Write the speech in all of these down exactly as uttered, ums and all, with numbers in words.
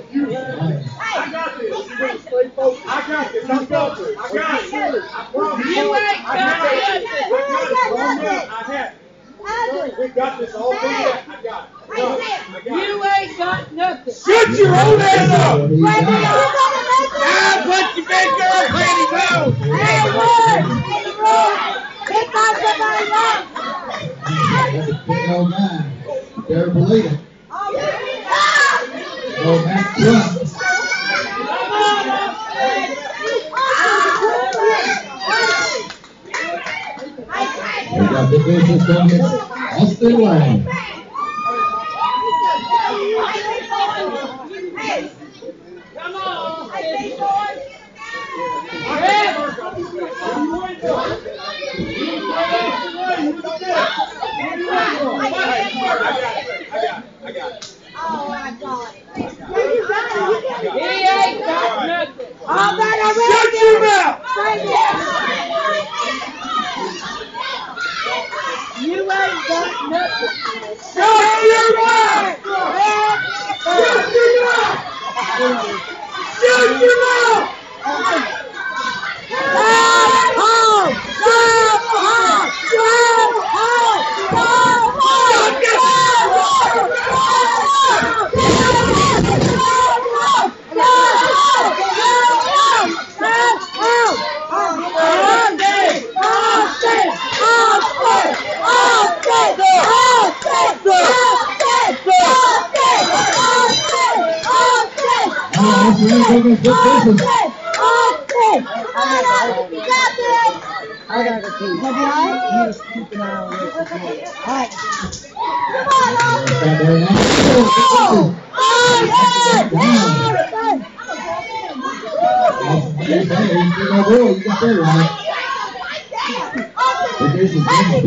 I got this. I got this. I got this. I got it. I promise You you. ain't I got got it. nothing. I got it. I have it. We got this all figured out. I got it. I got it. You ain't got nothing. Shut your own ass up! Ah, put your big girl panties on! ten oh nine. Derek Belita. Oh, Matt Trump. We got the business going against Austin Lane. Come on. I got it. Oh my God. He ain't got nothing. All that Shut your mouth! You ain't got nothing. Shut your mouth! Shut your mouth! Shut your mouth! Go home! Go home! Go home! Go I gotta go pee. You just keep an eye on this. Alright. You got that right. But this is business.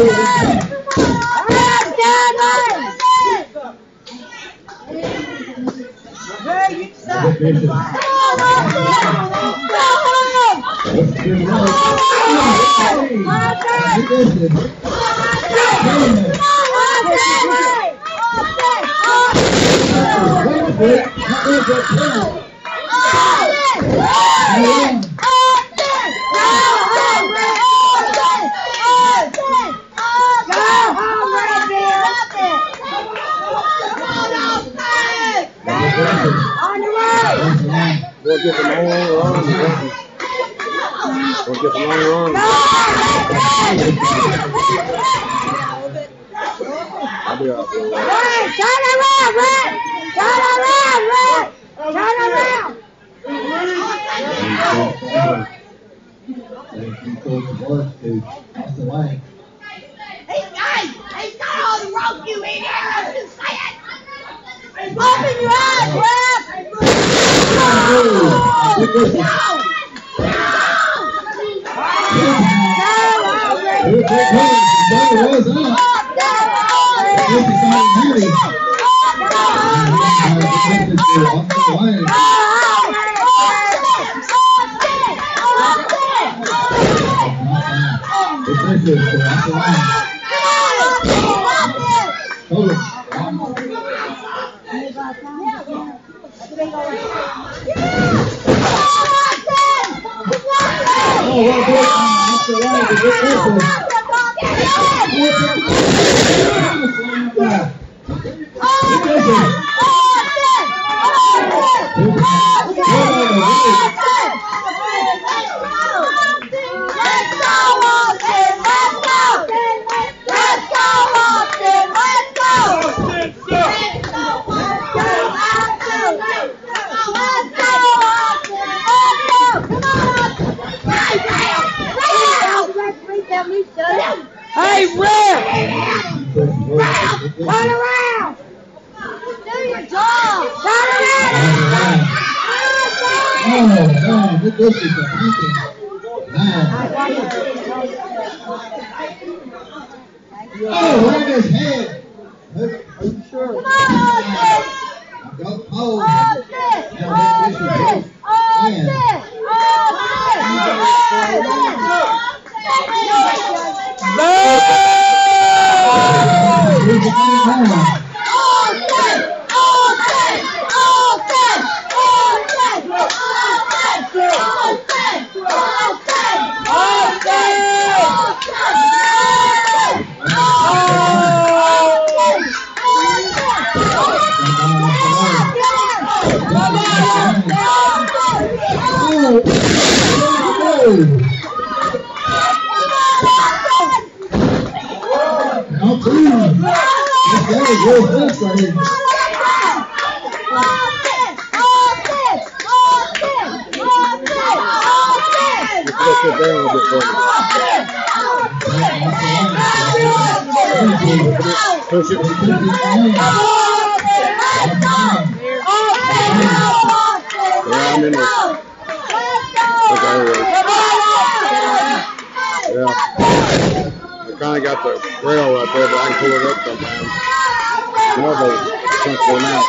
We'll get the long run. We'll get the long run. I'll be out there. Turn around, Red! Turn around, Red! Turn around! He's got, he's got all the rope, you idiot! Just say it! Open your eyes, Red! No! No! Hey, Red! Turn around! Do your job! Turn around! Oh, man, this is a beating. Man. Oh, right his head. Are you sure? Come on, Austin! Go cold. Austin! Austin! Austin! Let's get down a bit for me. Push it. Yeah, I'm in this. Okay, yeah. I kind of got the rail right there, but I can pull it up sometimes. More of those chunks going out.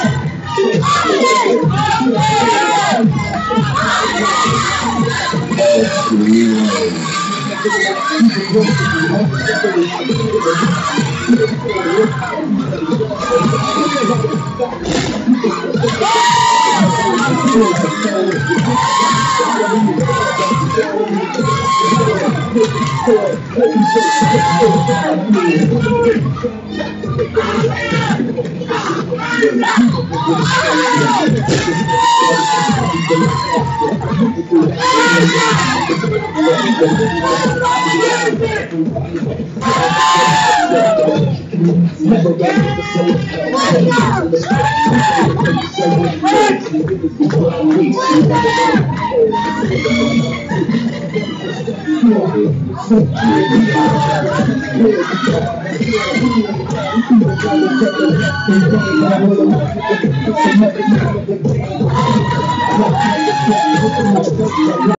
Yeah. Thank you.